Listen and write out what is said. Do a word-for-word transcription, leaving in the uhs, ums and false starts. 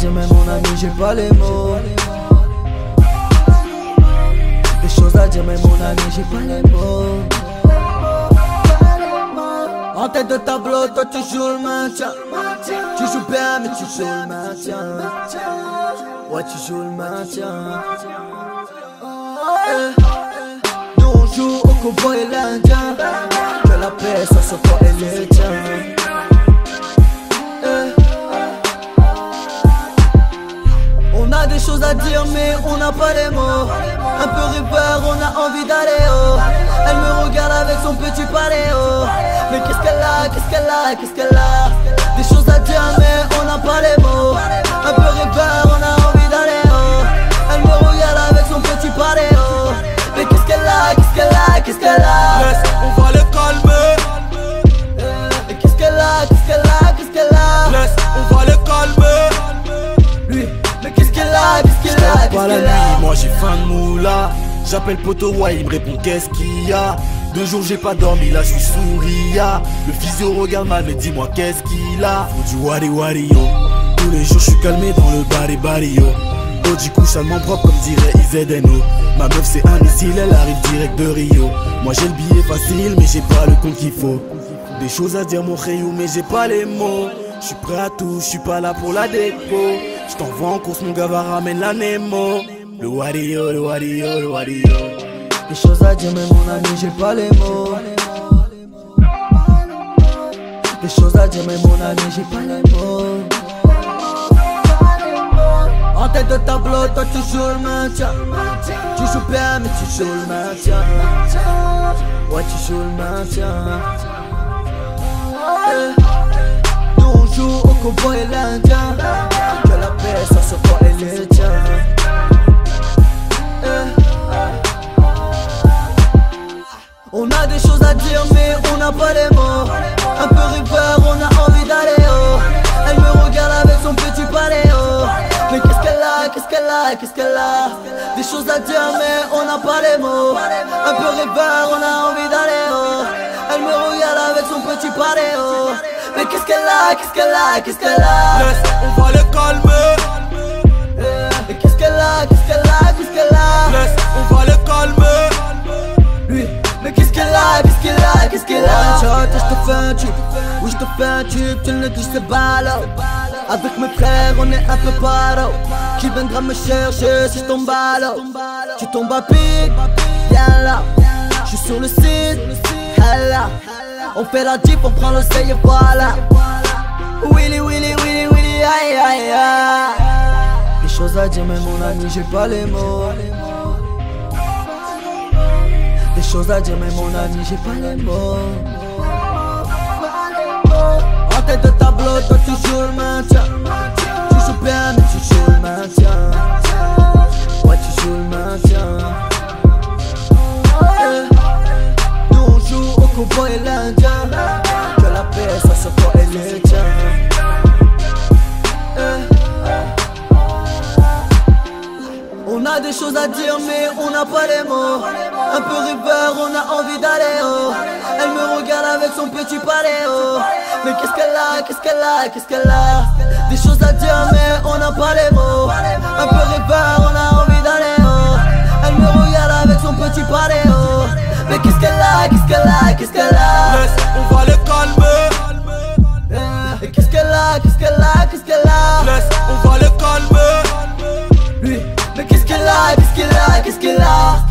dire mais mon ami j'ai pas les mots. Des choses à dire mais mon ami j'ai pas les mots. En tête de tableau, toi tu joues le maintien. Tu joues bien mais tu joues le maintien. Ouais tu joues le maintien. eh. Nous on joue au cowboy et l'indien. Que la paix soit sur toi et les tiens. eh. On a des choses à dire mais on n'a pas les mots. Un peu rêveur, on a envie d'aller haut. Elle me regarde avec son petit paléo. Mais qu'est-ce qu'elle a, qu'est-ce qu'elle a, qu'est-ce qu'elle a. Des choses à dire mais on n'a pas les mots. Un peu rêveur, on a envie d'aller haut. Elle me regarde avec son petit paléo. Mais qu'est-ce qu'elle a, qu'est-ce qu'elle a, qu'est-ce qu'elle a. Laisse, on va le calmer. Et qu'est-ce qu'elle a, qu'est-ce qu'elle a, qu'est-ce qu'elle a. Laisse, on va le calmer. Lui, mais qu'est-ce qu'elle a, qu'est-ce qu'elle a, qu'est-ce Pas la qu'elle a. nuit, moi j'ai faim de moula. J'appelle poto, ouais, il me répond qu'est-ce qu'il y a. Deux jours j'ai pas dormi, là je suis souria. Le physio regarde mal, mais dis-moi qu'est-ce qu'il a. Faut du wari wari yo. Tous les jours je suis calmé dans le bari bari yo. Oh du coup salement propre comme dirait I Z N O. Ma meuf c'est un missile, elle arrive direct de Rio. Moi j'ai le billet facile, mais j'ai pas le compte qu'il faut. Des choses à dire mon Réou, mais j'ai pas les mots. Je suis prêt à tout, je suis pas là pour la déco. Je t'envoie en course, mon gars va ramène la Nemo. Le wario, le wario, le wario. Des choses à dire mais mon ami j'ai pas les mots. Des choses à dire mais mon ami j'ai pas les mots. En tête de tableau toi tu joues le maintien. Tu joues bien mais tu joues le maintien. Ouais tu joues le maintien. eh. Nous on joue au cowboy et l'indien. Que la paix soit sur toi et les tiens. eh. On a des choses à dire mais on n'a pas les mots. Un peu rêveur, on a envie d'aller haut. Elle me regarde avec son petit paléo. Mais qu'est-ce qu'elle a, qu'est-ce qu'elle a, qu'est-ce qu'elle a. Des choses à dire mais on n'a pas les mots. Un peu rêveur, on a envie d'aller haut. Elle me regarde avec son petit paléo. Mais qu'est-ce qu'elle a, qu'est-ce qu'elle a, qu'est-ce qu'elle a. Laisse, on va le calmer. Et qu'est-ce qu'elle a, qu'est-ce qu'elle a, qu'est-ce qu'elle a. Laisse, on va le calmer. Lui, mais qu'est-ce qu'elle a, qu'est-ce qu'elle a, qu'est-ce qu'elle a. One shot et je te fais un tube. Oui je te fais un tube, tu le dis c'est ballot. Avec mes frères on est un peu paro. Qui viendra me chercher si je tombe à l'eau. Tu tombes à pic, viens là. Je suis sur le site, là. On fait la jeep, on prend le seuil et voilà. Willy, Willy, Willy, Willy, aïe, aïe, aïe. Des choses à dire mais mon ami j'ai pas les mots. Des choses à dire mais mon ami j'ai pas les mots. En tête de tableau toi tu joues le maintien. Tu joues bien mais tu joues le maintien. Ouais tu joues le maintien. eh. Nous on joue au cowboy et l'indien. Que la paix soit sur toi et les tiens. eh. On a des choses à dire mais on n'a pas les mots. Un peu rêveur, on a envie d'aller haut. Elle me regarde avec son petit paléo. Mais qu'est-ce qu'elle a, qu'est-ce qu'elle a, qu'est-ce qu'elle a. Des choses à dire mais on n'a pas les mots. Un peu rêveur, on a envie d'aller haut. Elle me regarde avec son petit paléo. Mais qu'est-ce qu'elle a, qu'est-ce qu'elle a, qu'est-ce qu'elle a. Laisse, on va le calmer. Et qu'est-ce qu'elle a, qu'est-ce qu'elle a, qu'est-ce qu'elle a. Laisse, on va le calmer. Lui, mais qu'est-ce qu'elle a, qu'est-ce qu'elle a, qu'est-ce qu'elle a.